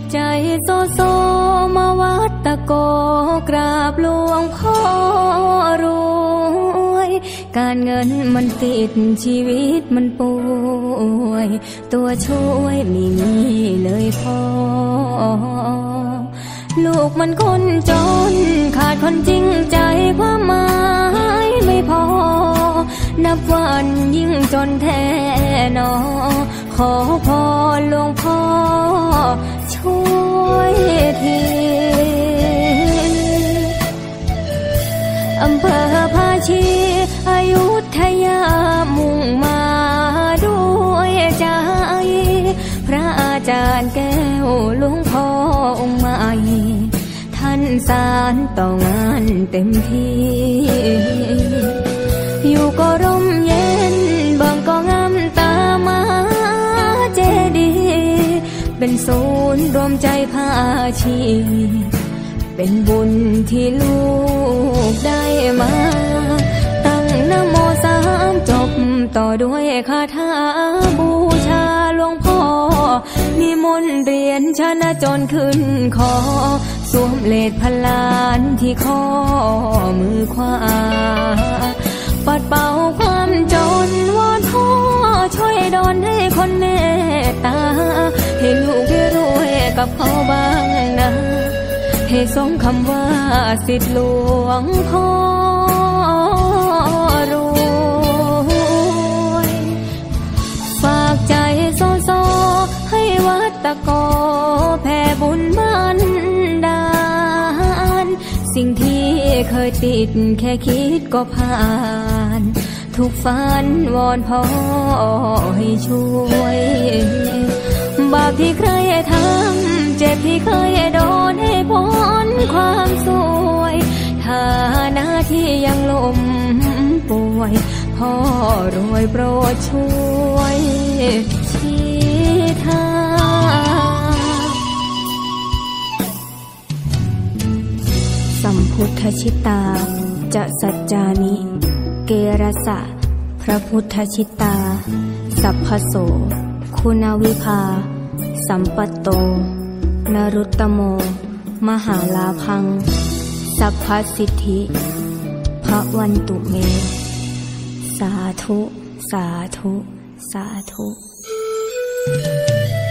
ใจโซโซมาวัดตะโกกราบหลวงพ่อรวยการเงินมันติดชีวิตมันป่วยตัวช่วยไม่มีเลยพ่อลูกมันคนจนขาดคนจริงใจความหมายไม่พอนับวันยิ่งจนแท้หนอขอพรหลวงพ่อช่วยทีอำเภอภาชีอยุธยามุ่งมาด้วยใจพระอาจารย์แก้วหลวงพ่อองค์ใหม่ท่านสานต่องานเต็มที่อยู่ก็ร่มเย็นบางก็งามตามาเจดีเป็นศูนย์รวมใจภาชีเป็นบุญที่ลูกได้มาตั้งนะโมสามจบต่อด้วยคาถาบูชาหลวงพ่อนิมนต์เรียนชนะจนขึ้นคอสวมเลดพลานที่ข้อมือขวาปัดเป่าความจนวอนพ่อช่วยดลให้คนเมตตาให้ลูกได้รวยกับเขาบ้างนะให้สมคำว่าศิษย์หลวงพ่อรวยฝากใจโซโซให้วัดตะโกแผ่บุญบันดาลสิ่งที่เคยติดแค่คิดก็ผ่านทุกฝันวอนพ่อให้ช่วยบาปที่เคยทำเจ็บที่เคยโดนให้พ้นความสวยฐานะที่ยังล้มป่วยพ่อรวยโปรดช่วยชี้ทางสัมพุทธชิตาจะสัจจานิเกรสะพระพุทธชิตาสัพพโสคุณวิภาสัมปัตโตนรุตตโมมหาลาภังสัพพสิทธิภวันตุเมสาธุสาธุสาธุ